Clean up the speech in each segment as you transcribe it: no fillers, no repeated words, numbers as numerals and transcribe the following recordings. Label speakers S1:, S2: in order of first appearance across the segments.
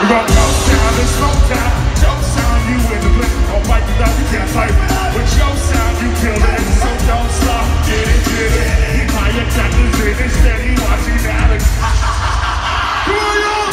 S1: gon' jump down and slow down. Jump sound, you in the blink. Oh, Mike, you can't fight. With your sound, you kill it. So don't stop, get it, get it. Keep higher, got the zit, steady, watching Alex. Come on, y'all!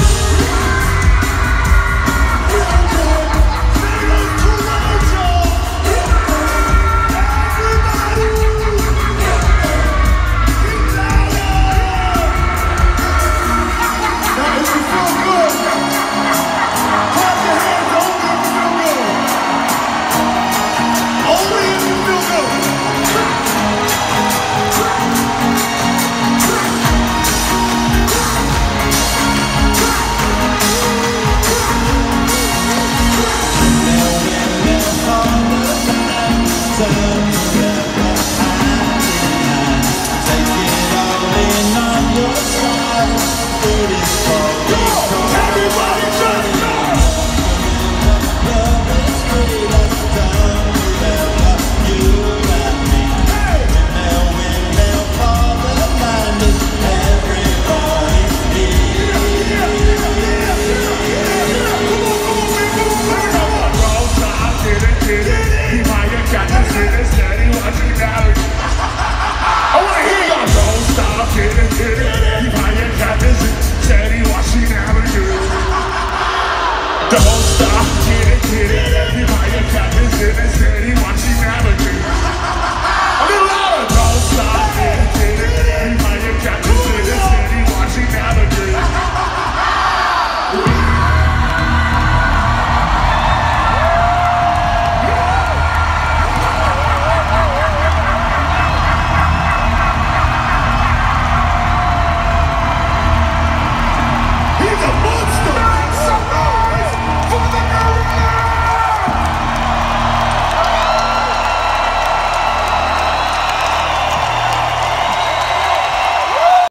S1: Don't stop.